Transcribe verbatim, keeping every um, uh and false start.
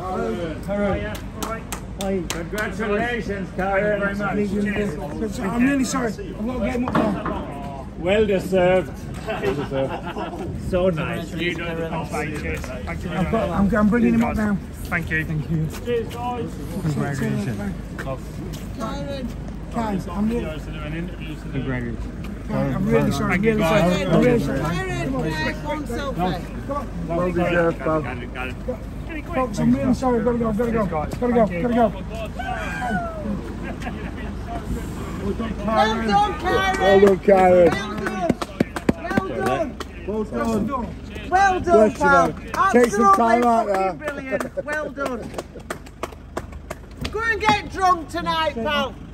Kyren. Hi. Congratulations, Kyren. Very much. I'm really sorry. I've got to get him up now. Well deserved. Well deserved. So nice. You know the compliment. Cheers. Thank you very I've got, much. I'm, I'm bringing him up now. Thank you. Thank you. Cheers, guys. Congratulations. Kyren. Kyren, I'm really, Congratulations. I'm really sorry. I'm really sorry. Kyren, I'm really sorry. Kyren, take one selfie. Well deserved, Bob. Folks, I'm really sorry. I've got to go. I've got to go. Got to go. Got to go. Well done, Kyren. Well done, Kyren. Well done. Well done. Well done. Well done, pal. Take some time out Absolutely there. fucking brilliant. Well done. Go and get drunk tonight, pal.